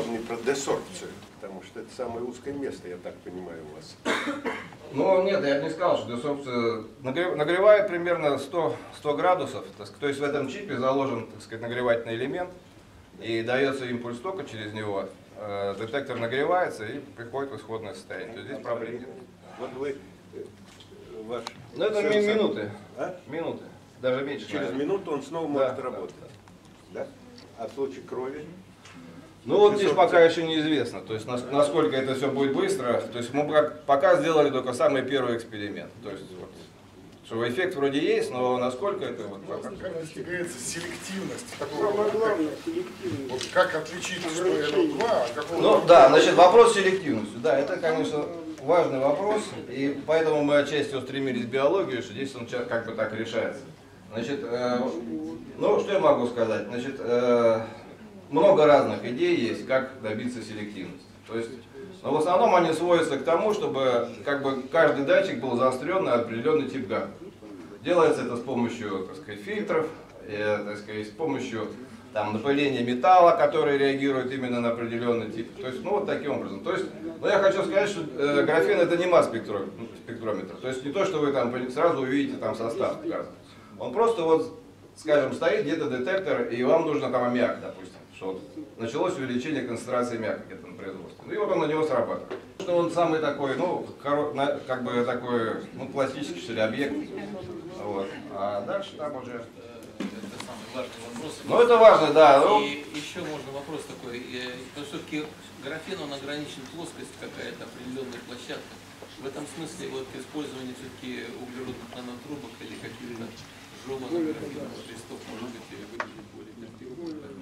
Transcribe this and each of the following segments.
подробнее про десорбцию, потому что это самое узкое место, я так понимаю, у вас. Ну нет, я бы не сказал, что десорбция нагревает примерно 100 градусов, то есть в этом чипе заложен, так сказать, нагревательный элемент, и дается импульс тока через него, детектор нагревается и приходит в исходное состояние. То есть здесь проблем нет. Вот вы, ваш Ну это сенсор, минуты, а? минуты, даже меньше. Через наверное. минуту он снова может работать. Да? А в случае крови? Ну вот здесь пока еще неизвестно, то есть насколько это все будет быстро. То есть мы пока сделали только самый первый эксперимент. То есть вот, что эффект вроде есть, но насколько это вот пока. Как достигается селективность? Самое главное, селективность. Вот как отличить, что NO2, а какого? Ну да, значит, вопрос селективности. Да, это, конечно, важный вопрос, и поэтому мы отчасти устремились в биологию, что здесь он как бы так решается. Значит, ну что я могу сказать? Значит, много разных идей есть, как добиться селективности. То есть, но в основном они сводятся к тому, чтобы как бы каждый датчик был заострен на определенный тип газа. Делается это с помощью, так сказать, фильтров, так сказать, с помощью там, напыления металла, который реагирует именно на определенный тип. То есть, ну вот таким образом. То есть, ну, я хочу сказать, что графен это не масс-спектрометр. То есть не то, что вы там сразу увидите там состав газа. Он просто вот, скажем, стоит где-то детектор, и вам нужно там аммиак, допустим. Что вот началось увеличение концентрации аммиака где-то на производстве. Ну и вот он на него срабатывает. Что он самый такой, ну, как бы такой, ну, пластический, что ли, объект. Вот. А дальше там уже... Это самый важный вопрос. Ну это важно, да. И еще можно вопрос такой. Все-таки графен, он ограничен плоскость какая-то, определенная площадка. В этом смысле вот использование все-таки углеродных нанотрубок или каких-то жеванных графеновых листов может быть выглядит более эффективно.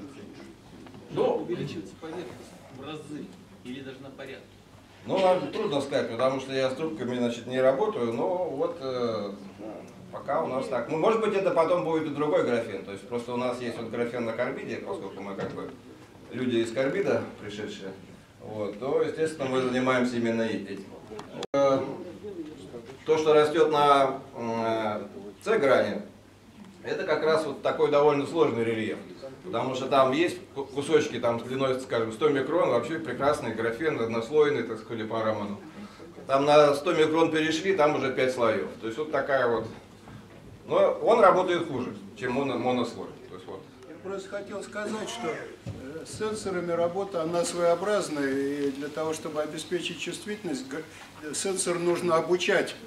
Ну, Увеличивается поверхность в разы или даже на порядок. ну, трудно сказать, потому что я с трубками, значит, не работаю, но вот пока у нас так. Ну, может быть, это потом будет и другой графен. То есть просто у нас есть вот графен на карбиде, поскольку мы как бы люди из карбида пришедшие, вот, то, естественно, мы занимаемся именно этим. То, что растет на С-грани, это как раз вот такой довольно сложный рельеф. Потому что там есть кусочки там, с длиной, скажем, 100 микрон, вообще прекрасный графен, однослойный, так сказать, по Роману. Там на 100 микрон перешли, там уже 5 слоев. То есть вот такая вот. Но он работает хуже, чем монослой. То есть, вот. Я просто хотел сказать, что с сенсорами работа, она своеобразная, и для того, чтобы обеспечить чувствительность, сенсор нужно обучать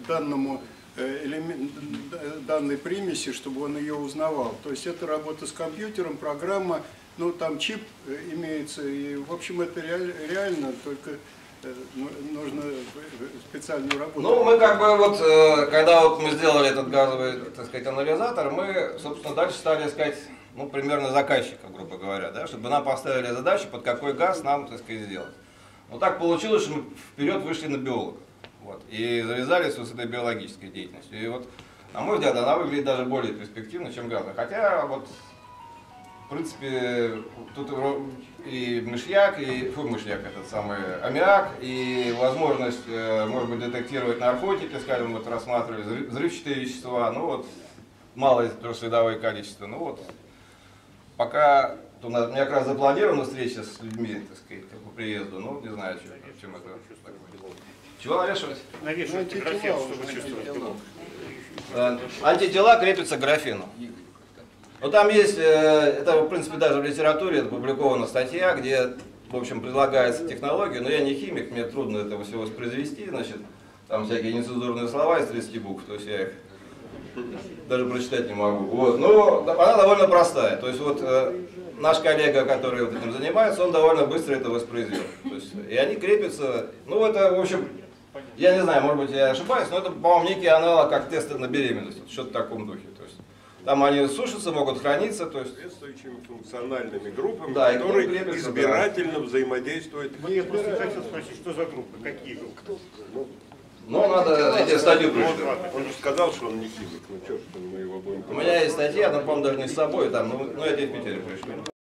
данной примеси, чтобы он ее узнавал. То есть это работа с компьютером, программа, ну там чип имеется, и в общем это реально, только нужно специальную работу. Ну, мы как бы вот, когда вот мы сделали этот газовый, так сказать, анализатор, мы, собственно, дальше стали искать, ну, примерно заказчика, грубо говоря, да, чтобы нам поставили задачу, под какой газ нам, так сказать, сделать. Но так получилось, что мы вперед вышли на биолога. Вот, и завязались с этой биологической деятельностью. И вот, на мой взгляд, она выглядит даже более перспективно, чем газовая. Хотя, вот, в принципе, тут и мышьяк, этот самый аммиак, и возможность, может быть, детектировать наркотики, скажем, вот рассматривали, взрывчатые вещества, ну вот, малое световое количество. Ну вот, пока, у меня как раз запланирована встреча с людьми, так сказать, по приезду, ну, не знаю, чем это такое. Чего навешивать? Навешивать графен, чтобы чувствовать. Антитела крепятся к графену. Но там есть, это в принципе даже в литературе опубликована статья, где, в общем, предлагается технология, но я не химик, мне трудно это все воспроизвести, значит, там всякие нецензурные слова из 30 букв, то есть я их даже прочитать не могу. Вот. Но она довольно простая, то есть вот наш коллега, который вот этим занимается, он довольно быстро это воспроизвел. То есть, и они крепятся, ну это, в общем, я не знаю, может быть я ошибаюсь, но это, по-моему, некий аналог как тесты на беременность, что-то в таком духе. То есть, там они сушатся, могут храниться, то есть Соответствующими функциональными группами, да, которые крепятся, избирательно взаимодействуют. Я просто хотел спросить, что за группы, какие группы? ну, надо эти статью прочитать. Он же сказал, что он не химик, ну что ж, мы его будем... У меня есть статья, но, по-моему, даже не с собой, там, ну, эти в Питере пришли.